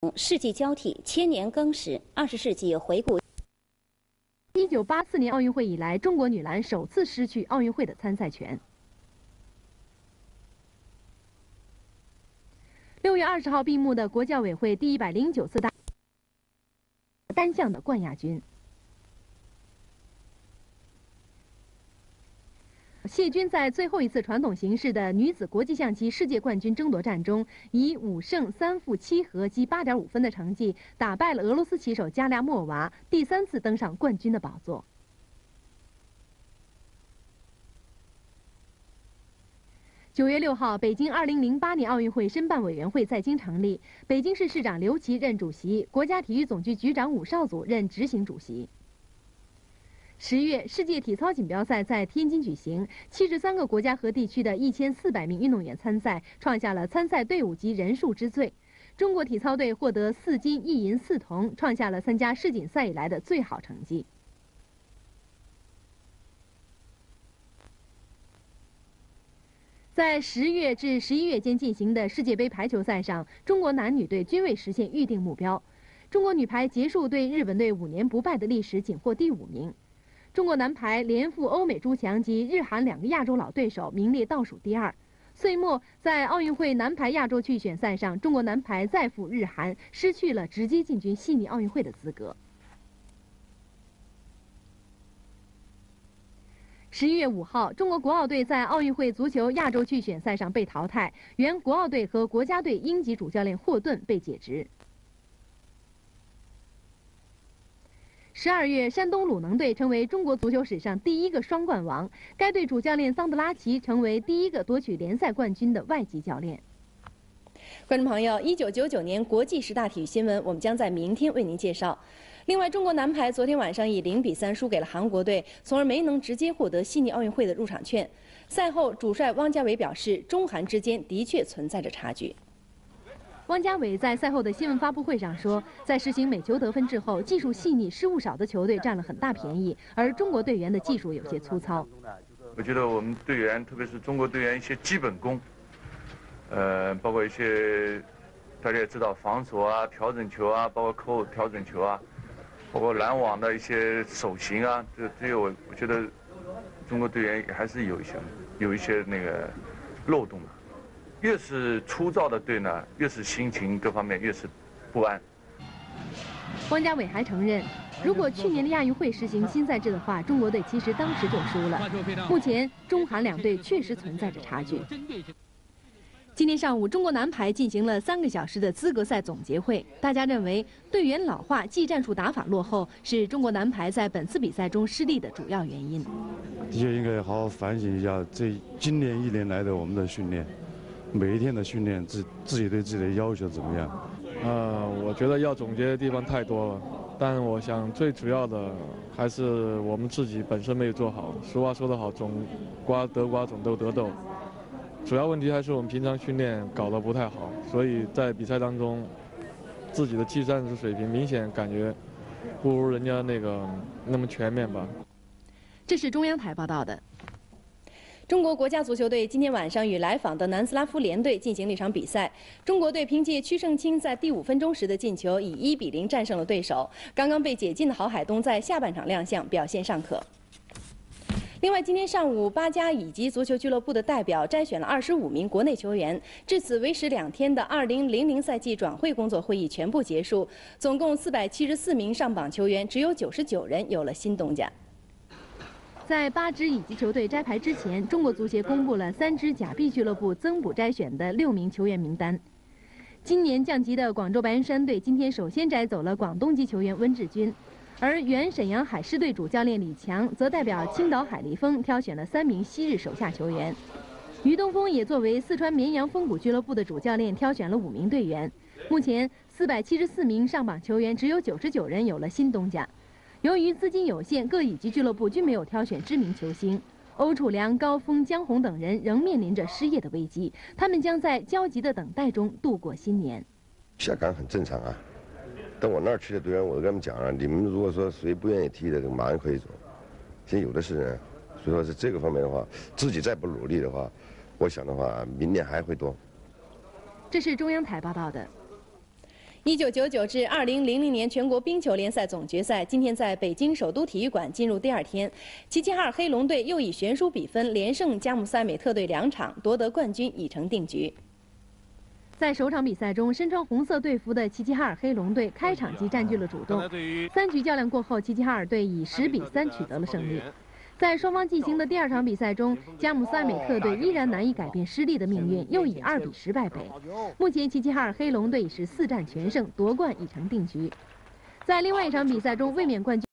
世纪交替，千年更始，20世纪回顾。 1984年奥运会以来，中国女篮首次失去奥运会的参赛权。6月20号闭幕的国教委会第109次单项的冠亚军。 谢军在最后一次传统形式的女子国际象棋世界冠军争夺战中，以5胜3负7和积8.5分的成绩打败了俄罗斯棋手加列莫娃，第3次登上冠军的宝座。9月6号，北京2008年奥运会申办委员会在京成立，北京市市长刘琦任主席，国家体育总局局长武少祖任执行主席。 10月，世界体操锦标赛在天津举行，73个国家和地区的1400名运动员参赛，创下了参赛队伍及人数之最。中国体操队获得4金1银4铜，创下了参加世锦赛以来的最好成绩。在10月至11月间进行的世界杯排球赛上，中国男女队均未实现预定目标。中国女排结束对日本队5年不败的历史，仅获第5名。 中国男排连负欧美诸强及日韩2个亚洲老对手，名列倒数第2。岁末，在奥运会男排亚洲区选赛上，中国男排再负日韩，失去了直接进军悉尼奥运会的资格。11月5号，中国国奥队在奥运会足球亚洲区选赛上被淘汰，原国奥队和国家队英籍主教练霍顿被解职。 12月，山东鲁能队成为中国足球史上第1个双冠王。该队主教练桑德拉奇成为第1个夺取联赛冠军的外籍教练。 观众朋友，1999年国际10大体育新闻，我们将在明天为您介绍。另外，中国男排昨天晚上以0比3输给了韩国队，从而没能直接获得悉尼奥运会的入场券。赛后，主帅汪家伟表示，中韩之间的确存在着差距。 汪家伟在赛后的新闻发布会上说，在实行每球得分制后，技术细腻、失误少的球队占了很大便宜，而中国队员的技术有些粗糙。 我觉得我们队员，特别是中国队员一些基本功，包括一些大家也知道防守啊、调整球啊，包括扣调整球啊，包括拦网的一些手型啊，这些我觉得中国队员还是有一些那个漏洞的。 越是粗糙的队呢，越是心情各方面越是不安。 汪家伟还承认，如果去年的亚运会实行新赛制的话，中国队其实当时就输了。目前中韩2队确实存在着差距。今天上午，中国男排进行了3个小时的资格赛总结会，大家认为队员老化、技战术打法落后是中国男排在本次比赛中失利的主要原因。 的确应该好好反省一下今年1年来的我们的训练。 每一天的训练，自己对自己的要求怎么样？ 我觉得要总结的地方太多了，但我想最主要的还是我们自己本身没有做好。俗话说得好，种瓜得瓜，种豆得豆。主要问题还是我们平常训练搞得不太好，所以在比赛当中，自己的技战术水平明显感觉不如人家那么全面吧。 这是中央台报道的。 中国国家足球队今天晚上与来访的南斯拉夫联队进行了一场比赛。中国队凭借曲胜清在第5分钟时的进球，以1比0战胜了对手。刚刚被解禁的郝海东在下半场亮相，表现尚可。另外，今天上午8家乙级足球俱乐部的代表摘选了25名国内球员。至此，为时2天的2000赛季转会工作会议全部结束，总共474名上榜球员，只有99人有了新东家。 在8支乙级球队摘牌之前，中国足协公布了3支甲 B 俱乐部增补摘选的6名球员名单。今年降级的广州白云山队今天首先摘走了广东籍球员温志军，而原沈阳海狮队主教练李强则代表青岛海力丰挑选了3名昔日手下球员。于东风也作为四川绵阳风谷俱乐部的主教练挑选了5名队员。目前474名上榜球员，只有99人有了新东家。 由于资金有限，各乙级俱乐部均没有挑选知名球星。欧楚良、高峰、姜宏等人仍面临着失业的危机，他们将在焦急的等待中度过新年。 下岗很正常啊，到我那儿去的队员，我都跟他们讲了，你们如果说谁不愿意踢的，马上可以走。现在有的是人，所以说是这个方面的话，自己再不努力的话，我想的话，明年还会多。 这是中央台报道的。 1999至2000年全国冰球联赛总决赛今天在北京首都体育馆进入第2天，齐齐哈尔黑龙队又以悬殊比分连胜佳木斯艾美特队2场，夺得冠军已成定局。 在首场比赛中，身穿红色队服的齐齐哈尔黑龙队开场即占据了主动。3局较量过后，齐齐哈尔队以10比3取得了胜利。在双方进行的第2场比赛中，佳木斯艾美特队依然难以改变失利的命运，又以2比10败北。目前齐齐哈尔黑龙队已是4战全胜，夺冠已成定局。在另外一场比赛中，卫冕冠军